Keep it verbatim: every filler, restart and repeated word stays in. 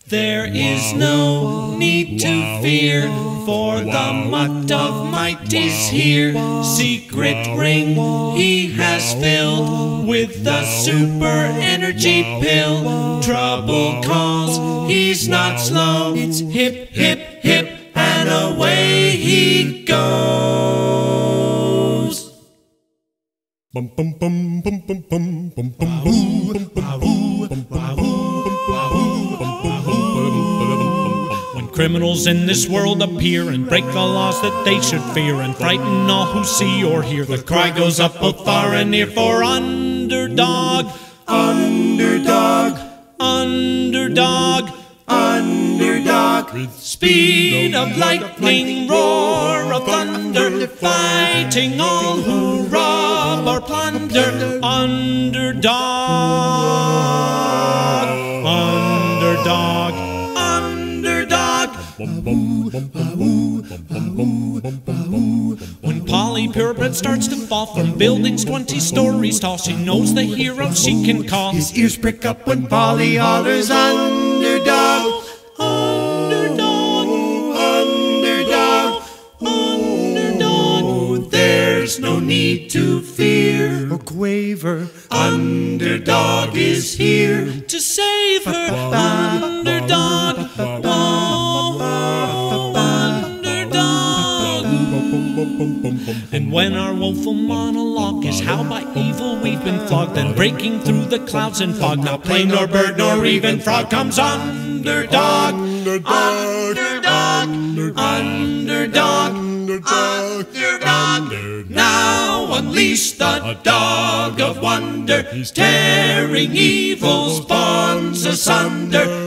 There is no need to fear, for the mutt of might is here. Secret ring he has filled with the super energy pill. Trouble calls, he's not slow. It's hip, hip, hip, and away he goes. Bum bum bum bum bum bum bum bum boo bum bum boo bum bum boo. When criminals in this world appear and break the laws that they should fear and frighten all who see or hear, the cry goes up both far and near for Underdog, Underdog, Underdog, Underdog. With speed of lightning, roar of thunder, fighting all who rob or plunder. Underdog, Underdog, Underdog. When Polly Purebred starts to fall from buildings twenty stories tall, she knows the hero she can call. His ears prick up when Polly hollers Underdog, Underdog, Underdog, Underdog. There's no need to fear or quaver. Underdog is here to save her. Underdog, oh, Underdog. And when our woeful monologue is how by evil we've been flogged, then breaking through the clouds and fog, not plane nor bird nor even frog, comes Underdog, Underdog, Underdog, Underdog. Now unleash the dog of wonder, tearing evil spawns asunder.